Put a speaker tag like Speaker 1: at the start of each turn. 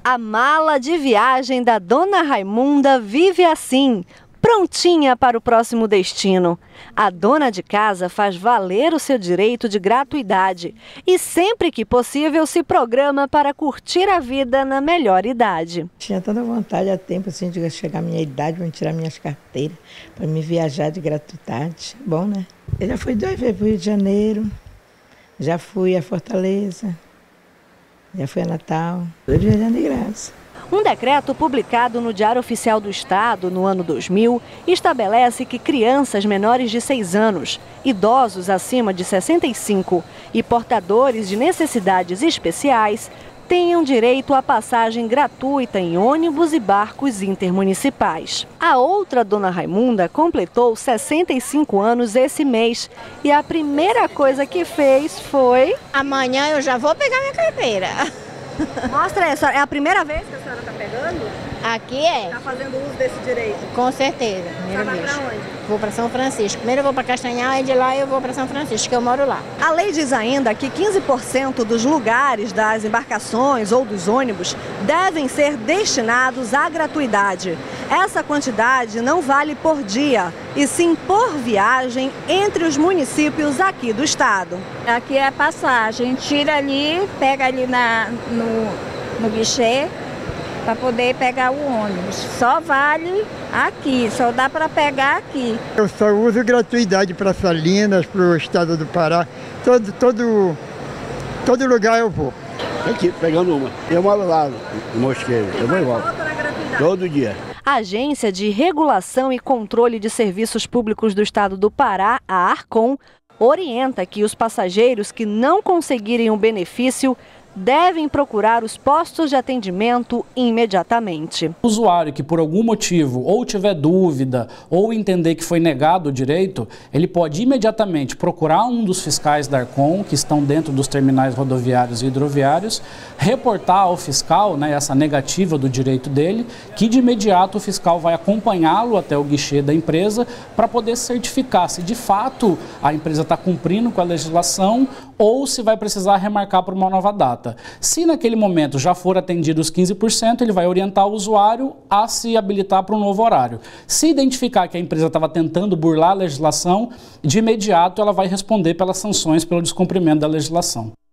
Speaker 1: A mala de viagem da Dona Raimunda vive assim, prontinha para o próximo destino. A dona de casa faz valer o seu direito de gratuidade e sempre que possível se programa para curtir a vida na melhor idade.
Speaker 2: Tinha tanta vontade há tempo assim de chegar à minha idade, para tirar minhas carteiras, para me viajar de gratuidade. Bom, né? Eu já fui 2 vezes para o Rio de Janeiro, já fui a Fortaleza, já fui a Natal, estou viajando de graça.
Speaker 1: Um decreto publicado no Diário Oficial do Estado no ano 2000 estabelece que crianças menores de 6 anos, idosos acima de 65 e portadores de necessidades especiais tenham direito à passagem gratuita em ônibus e barcos intermunicipais. A outra Dona Raimunda completou 65 anos esse mês e a primeira coisa que fez foi...
Speaker 3: Amanhã eu já vou pegar minha carteira.
Speaker 1: Mostra aí, é a primeira vez que a senhora está pegando?
Speaker 3: Aqui é.
Speaker 1: Está fazendo uso desse direito?
Speaker 3: Com certeza, primeira vez. Vai para onde? Vou para São Francisco. Primeiro eu vou para Castanhal e de lá eu vou para São Francisco, que eu moro lá.
Speaker 1: A lei diz ainda que 15% dos lugares das embarcações ou dos ônibus devem ser destinados à gratuidade. Essa quantidade não vale por dia, e sim por viagem entre os municípios aqui do estado.
Speaker 4: Aqui é a passagem, tira ali, pega ali no guichê para poder pegar o ônibus. Só vale aqui, só dá para pegar aqui.
Speaker 5: Eu só uso gratuidade para Salinas, para o estado do Pará, todo lugar eu vou.
Speaker 6: Aqui, pegando uma. Eu moro lá no Mosqueiro, eu vou igual. Todo dia.
Speaker 1: A Agência de Regulação e Controle de Serviços Públicos do Estado do Pará, a Arcon, orienta que os passageiros que não conseguirem o benefício devem procurar os postos de atendimento imediatamente.
Speaker 7: O usuário que por algum motivo ou tiver dúvida ou entender que foi negado o direito, ele pode imediatamente procurar um dos fiscais da Arcon, que estão dentro dos terminais rodoviários e hidroviários, reportar ao fiscal, essa negativa do direito dele, que de imediato o fiscal vai acompanhá-lo até o guichê da empresa para poder certificar se de fato a empresa está cumprindo com a legislação ou se vai precisar remarcar para uma nova data. Se naquele momento já for atendido os 15%, ele vai orientar o usuário a se habilitar para um novo horário. Se identificar que a empresa estava tentando burlar a legislação, de imediato ela vai responder pelas sanções pelo descumprimento da legislação.